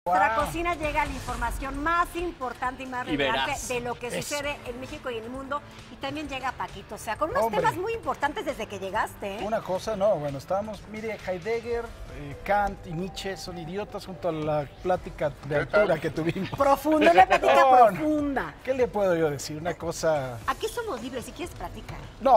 Nuestra cocina llega la información más importante y más relevante de lo que sucede en México y en el mundo. Y también llega Paquito, o sea, con unos temas muy importantes desde que llegaste. Una cosa, no, bueno, estábamos, mire, Heidegger, Kant y Nietzsche son idiotas junto a la plática de altura que tuvimos. Profunda, una plática profunda. ¿Qué le puedo yo decir? Una cosa... Aquí somos libres, si quieres platicar. No,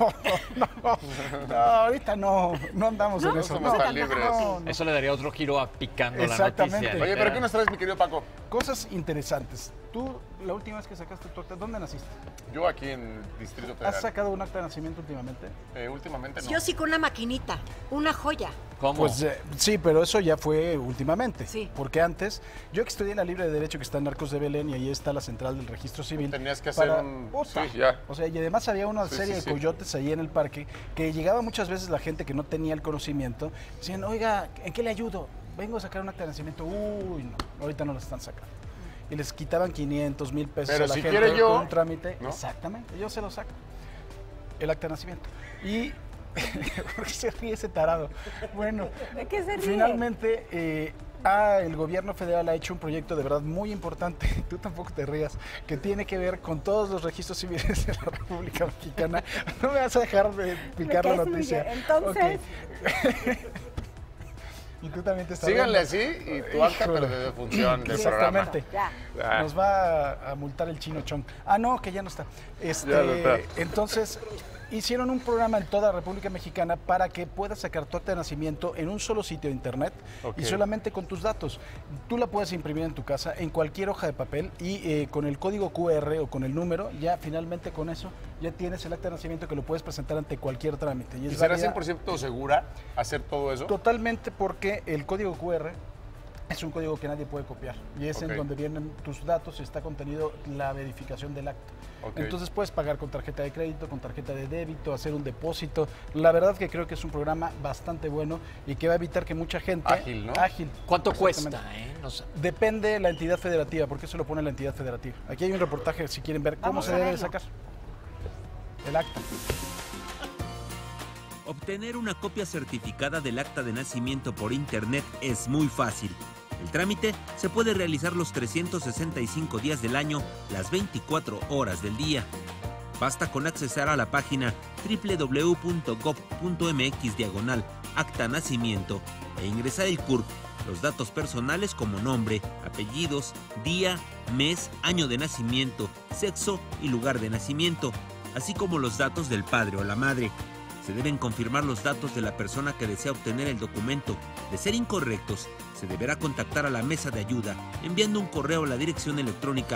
ahorita no andamos en eso. No somos tan libres. Eso le daría otro giro a Picando la Exactamente. Noticia. Oye, ¿pero qué nos traes, mi querido Paco? Cosas interesantes. Tú, la última vez que sacaste tu acta, ¿dónde naciste? Yo aquí en Distrito Federal. ¿Has sacado un acta de nacimiento últimamente? Últimamente no. Yo sí con una maquinita, una joya. ¿Cómo? Pues sí, pero eso ya fue últimamente. Sí. Porque antes, yo que estudié en la Libre de Derecho que está en Arcos de Belén y ahí está la central del registro civil. Tenías que hacer un... Puta. Sí, ya. O sea, y además había una serie de sí. coyotes ahí en el parque que llegaba muchas veces la gente que no tenía el conocimiento. Decían, oiga, ¿en qué le ayudo? Vengo a sacar un acta de nacimiento. Uy, no, ahorita no lo están sacando. Y les quitaban 500, 1000 pesos Pero a la si gente quiere yo, con un trámite. ¿no? Exactamente, yo se lo saco. El acta de nacimiento. Y... ¿por qué se ríe ese tarado? Bueno, ¿De qué se ríe? finalmente el gobierno federal ha hecho un proyecto de verdad muy importante, tú tampoco te rías, que tiene que ver con todos los registros civiles de la República Mexicana. No me vas a dejar de picar la noticia. Entonces... Okay. Y tú también te estás Síganle riendo. así y tu acta, pero de defunción del programa. Exactamente. Ya. Nos va a multar el Chino Chong. Ah, no, que ya no está. Ya no está. Entonces, hicieron un programa en toda la República Mexicana para que puedas sacar tu acta de nacimiento en un solo sitio de internet y solamente con tus datos. Tú la puedes imprimir en tu casa, en cualquier hoja de papel y con el código QR o con el número, ya finalmente con eso ya tienes el acta de nacimiento que lo puedes presentar ante cualquier trámite. ¿Y será 100% segura hacer todo eso? Totalmente, porque el código QR es un código que nadie puede copiar y es en donde vienen tus datos y está contenido la verificación del acta. Entonces puedes pagar con tarjeta de crédito, con tarjeta de débito, hacer un depósito. La verdad que creo que es un programa bastante bueno y que va a evitar que mucha gente... Ágil, ¿no? Ágil. ¿Cuánto cuesta? No sé. Depende de la entidad federativa, porque eso lo pone la entidad federativa. Aquí hay un reportaje si quieren ver cómo se debe de sacar el acta. Obtener una copia certificada del acta de nacimiento por internet es muy fácil. El trámite se puede realizar los 365 días del año, las 24 horas del día. Basta con accesar a la página www.gov.mx/acta nacimiento e ingresar el CURP, los datos personales como nombre, apellidos, día, mes, año de nacimiento, sexo y lugar de nacimiento, así como los datos del padre o la madre. Se deben confirmar los datos de la persona que desea obtener el documento. De ser incorrectos, se deberá contactar a la mesa de ayuda enviando un correo a la dirección electrónica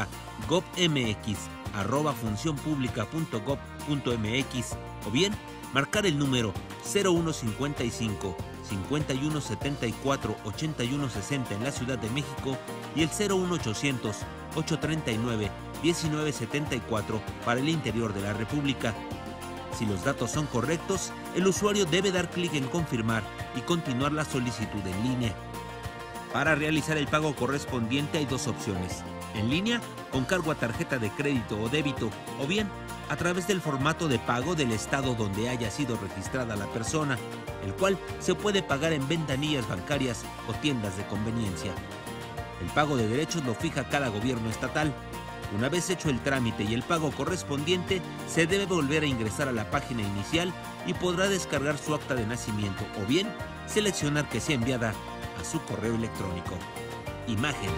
govmx@funcionpublica.gov.mx o bien marcar el número 0155 5174 8160 en la Ciudad de México y el 01800 839 1974 para el interior de la República. Si los datos son correctos, el usuario debe dar clic en confirmar y continuar la solicitud en línea. Para realizar el pago correspondiente hay dos opciones: en línea, con cargo a tarjeta de crédito o débito, o bien a través del formato de pago del estado donde haya sido registrada la persona, el cual se puede pagar en ventanillas bancarias o tiendas de conveniencia. El pago de derechos lo fija cada gobierno estatal. Una vez hecho el trámite y el pago correspondiente, se debe volver a ingresar a la página inicial y podrá descargar su acta de nacimiento o bien seleccionar que sea enviada a su correo electrónico. Imagen.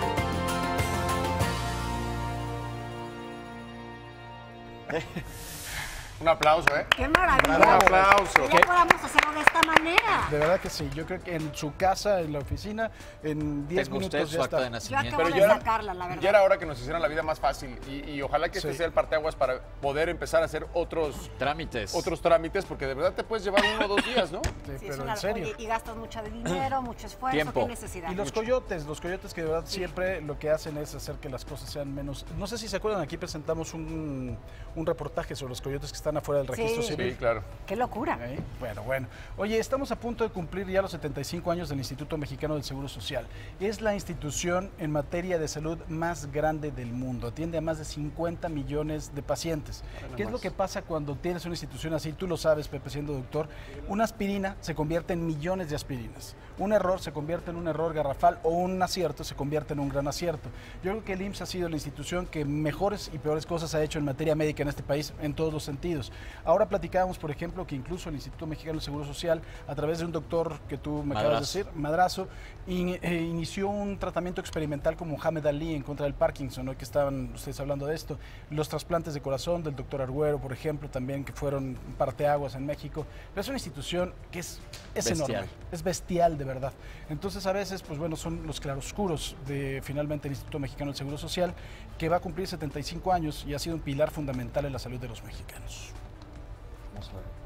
Un aplauso, ¿eh? ¡Qué maravilla! Un aplauso. Que ya podamos hacerlo de esta manera. De verdad que sí, yo creo que en su casa, en la oficina, en 10 Tengo usted minutos su ya acta de está. Yo nacimiento. acabo de sacarla, la verdad. Ya era hora que nos hicieran la vida más fácil y ojalá que este Sí. sea el parteaguas para poder empezar a hacer otros Trámites. trámites, porque de verdad te puedes llevar 1 o 2 días, ¿no? Sí, Sí, es pero una- en serio. oye, y gastas mucho de dinero, mucho esfuerzo, Tiempo. qué necesidad. Y los coyotes que de verdad siempre lo que hacen es hacer que las cosas sean menos... No sé si se acuerdan, aquí presentamos un reportaje sobre los coyotes que están afuera del registro civil. Sí, claro. ¡Qué locura! Bueno. Oye, estamos a punto de cumplir ya los 75 años del Instituto Mexicano del Seguro Social. Es la institución en materia de salud más grande del mundo. Atiende a más de 50 millones de pacientes. ¿Qué es lo que pasa cuando tienes una institución así? Tú lo sabes, Pepe, siendo doctor. Una aspirina se convierte en millones de aspirinas. Un error se convierte en un error garrafal o un acierto se convierte en un gran acierto. Yo creo que el IMSS ha sido la institución que mejores y peores cosas ha hecho en materia médica en este país en todos los sentidos. Ahora platicábamos, por ejemplo, que incluso el Instituto Mexicano del Seguro Social, a través de un doctor que tú me acabas de decir, Madrazo, inició un tratamiento experimental con Muhammad Ali en contra del Parkinson, ¿no? Que estaban ustedes hablando de esto. Los trasplantes de corazón del doctor Arguero, por ejemplo, también, que fueron parteaguas en México. Pero es una institución que es enorme, es bestial de verdad. Entonces, a veces, pues bueno, son los claroscuros de finalmente el Instituto Mexicano del Seguro Social, que va a cumplir 75 años y ha sido un pilar fundamental en la salud de los mexicanos. Vamos a ver.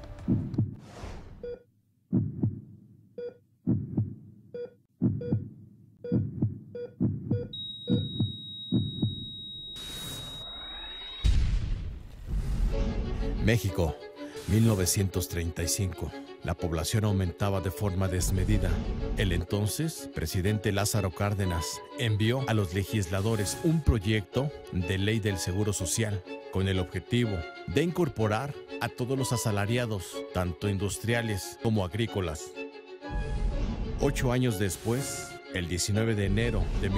México, 1935. La población aumentaba de forma desmedida. El entonces presidente Lázaro Cárdenas envió a los legisladores un proyecto de ley del Seguro Social con el objetivo de incorporar a todos los asalariados, tanto industriales como agrícolas. 8 años después, el 19 de enero de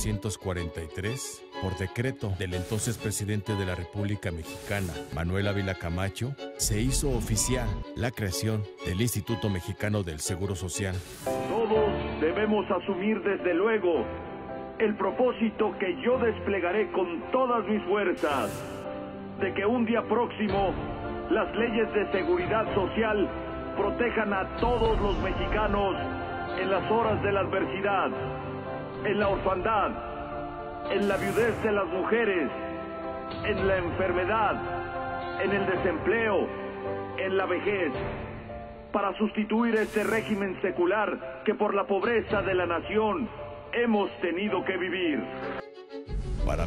1943, por decreto del entonces presidente de la República Mexicana, Manuel Ávila Camacho, se hizo oficial la creación del Instituto Mexicano del Seguro Social. Todos debemos asumir desde luego el propósito que yo desplegaré con todas mis fuerzas, de que un día próximo las leyes de seguridad social protejan a todos los mexicanos en las horas de la adversidad, en la orfandad, en la viudez de las mujeres, en la enfermedad, en el desempleo, en la vejez, para sustituir este régimen secular que por la pobreza de la nación hemos tenido que vivir. Para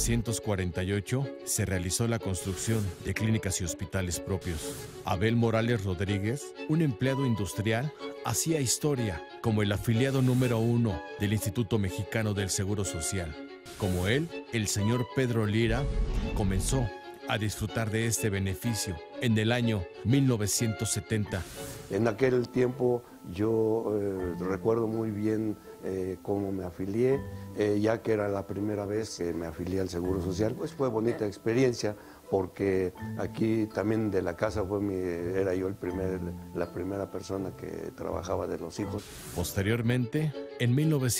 1948 se realizó la construcción de clínicas y hospitales propios. Abel Morales Rodríguez, un empleado industrial, hacía historia como el afiliado número 1 del Instituto Mexicano del Seguro Social. Como él, el señor Pedro Lira comenzó a disfrutar de este beneficio en el año 1970. En aquel tiempo yo recuerdo muy bien cómo me afilié, ya que era la primera vez que me afilié al Seguro Social. Pues fue bonita experiencia porque aquí también de la casa era yo la primera persona que trabajaba de los hijos. Posteriormente, en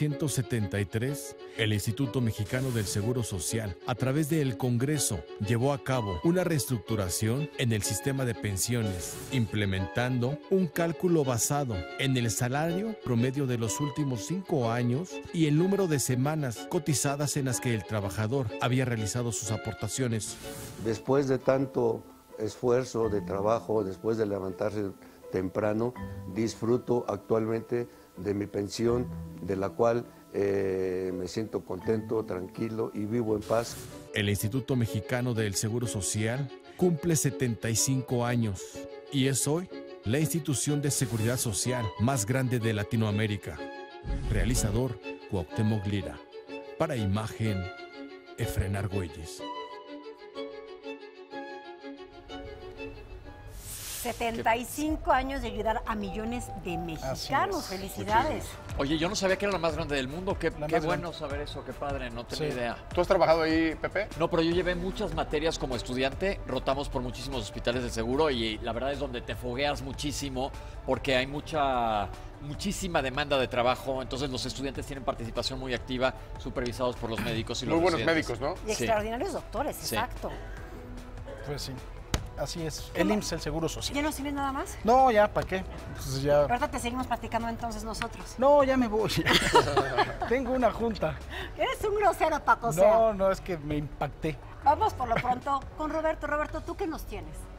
1973, el Instituto Mexicano del Seguro Social, a través del Congreso, llevó a cabo una reestructuración en el sistema de pensiones, implementando un cálculo basado en el salario promedio de los últimos 5 años y el número de semanas cotizadas en las que el trabajador había realizado sus aportaciones. Después de tanto esfuerzo de trabajo, después de levantarse temprano, disfruto actualmente de mi pensión, de la cual me siento contento, tranquilo y vivo en paz. El Instituto Mexicano del Seguro Social cumple 75 años y es hoy la institución de seguridad social más grande de Latinoamérica. Realizador, Cuauhtémoc Lira. Para Imagen, Efrén Argüelles. 75 años de ayudar a millones de mexicanos. Felicidades. Oye, yo no sabía que era la más grande del mundo. Qué bueno saber eso, qué padre, no tenía idea. ¿Tú has trabajado ahí, Pepe? No, pero yo llevé muchas materias como estudiante, rotamos por muchísimos hospitales de seguro y la verdad es donde te fogueas muchísimo porque hay muchísima demanda de trabajo, entonces los estudiantes tienen participación muy activa, supervisados por los médicos y los muy buenos médicos, ¿no? Y extraordinarios doctores, exacto. Pues sí. Así es. El IMSS, el Seguro Social. ¿Ya no sirves nada más? No, ya, ¿para qué? Pues ya... Ahorita te seguimos platicando entonces nosotros. No, ya me voy. Tengo una junta. Eres un grosero, Paco. No, es que me impacté. Vamos por lo pronto con Roberto. Roberto, ¿tú qué nos tienes?